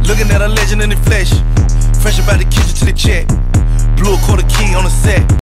Looking at a legend in the flesh. Fresh about the kitchen to the check. Blew a quarter key on the set.